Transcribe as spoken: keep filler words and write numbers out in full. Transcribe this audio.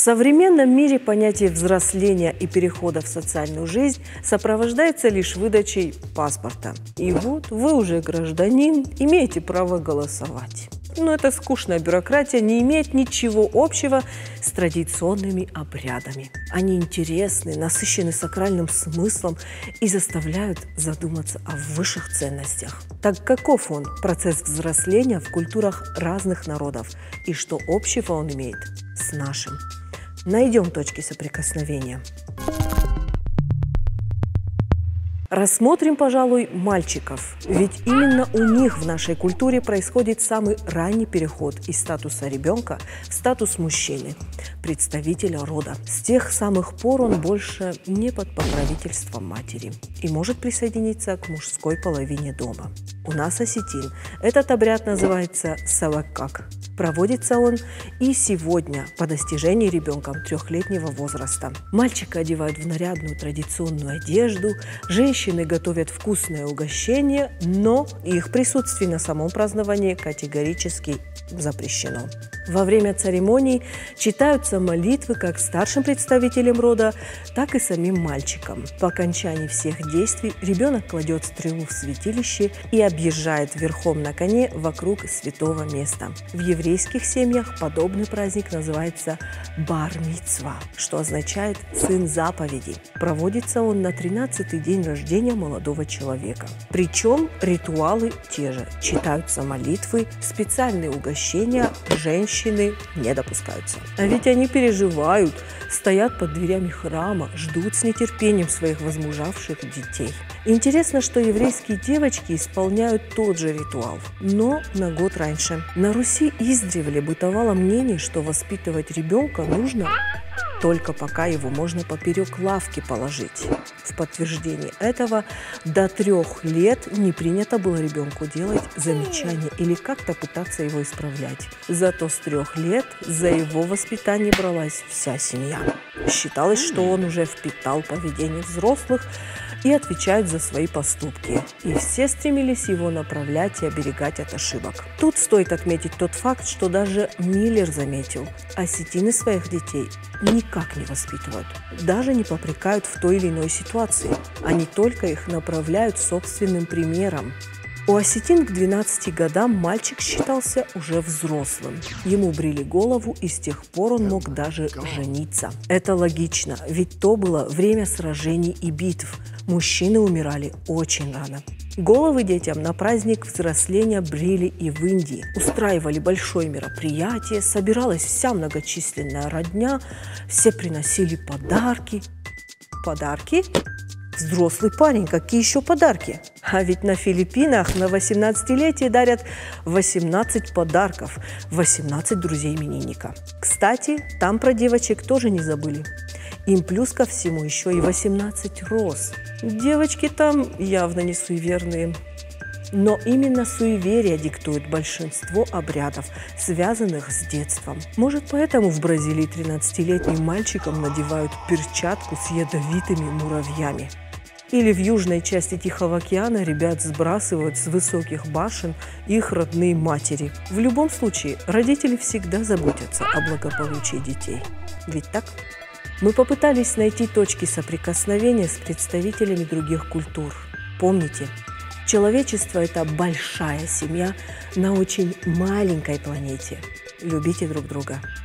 современном мире понятие взросления и перехода в социальную жизнь сопровождается лишь выдачей паспорта. И вот вы уже гражданин, имеете право голосовать. Но эта скучная бюрократия не имеет ничего общего с традиционными обрядами. Они интересны, насыщены сакральным смыслом и заставляют задуматься о высших ценностях. Так каков он, процесс взросления в культурах разных народов, и что общего он имеет с нашим? Найдем точки соприкосновения. Рассмотрим, пожалуй, мальчиков, ведь именно у них в нашей культуре происходит самый ранний переход из статуса ребенка в статус мужчины, представителя рода. С тех самых пор он больше не под покровительством матери и может присоединиться к мужской половине дома. У нас осетин этот обряд называется савакак. Проводится он и сегодня по достижении ребенком трехлетнего возраста. Мальчика одевают в нарядную традиционную одежду, женщины готовят вкусное угощение, но их присутствие на самом праздновании категорически запрещено. Во время церемоний читаются молитвы как старшим представителям рода, так и самим мальчикам. По окончании всех действий ребенок кладет стрелу в святилище и объезжает верхом на коне вокруг святого места. В еврейских семьях подобный праздник называется бар-мицва, что означает «сын заповеди». Проводится он на тринадцатый день рождения молодого человека. Причем ритуалы те же. Читаются молитвы, специальные угощения, женщины не допускаются. А ведь они переживают, стоят под дверями храма, ждут с нетерпением своих возмужавших детей. Интересно, что еврейские девочки исполняют тот же ритуал, но на год раньше. На Руси издревле бытовало мнение, что воспитывать ребенка нужно только пока его можно поперек лавки положить. В подтверждение этого до трех лет не принято было ребенку делать замечания или как-то пытаться его исправлять. Зато с трех лет за его воспитание бралась вся семья. Считалось, что он уже впитал поведение взрослых и отвечает за свои поступки. И все стремились его направлять и оберегать от ошибок. Тут стоит отметить тот факт, что даже Миллер заметил, осетины своих детей никак не воспитывают, даже не попрекают в той или иной ситуации. Они только их направляют собственным примером. У осетин к двенадцати годам мальчик считался уже взрослым. Ему брили голову, и с тех пор он мог даже жениться. Это логично, ведь то было время сражений и битв. Мужчины умирали очень рано. Головы детям на праздник взросления брили и в Индии. Устраивали большое мероприятие, собиралась вся многочисленная родня, все приносили подарки. Подарки? Взрослый парень, какие еще подарки? А ведь на Филиппинах на восемнадцатилетие дарят восемнадцать подарков, восемнадцать друзей именинника. Кстати, там про девочек тоже не забыли. Им плюс ко всему еще и восемнадцать роз. Девочки там явно не суеверные. Но именно суеверие диктует большинство обрядов, связанных с детством. Может, поэтому в Бразилии тринадцатилетним мальчикам надевают перчатку с ядовитыми муравьями. Или в южной части Тихого океана ребят сбрасывают с высоких башен их родные матери. В любом случае, родители всегда заботятся о благополучии детей. Ведь так? Мы попытались найти точки соприкосновения с представителями других культур. Помните, человечество – это большая семья на очень маленькой планете. Любите друг друга.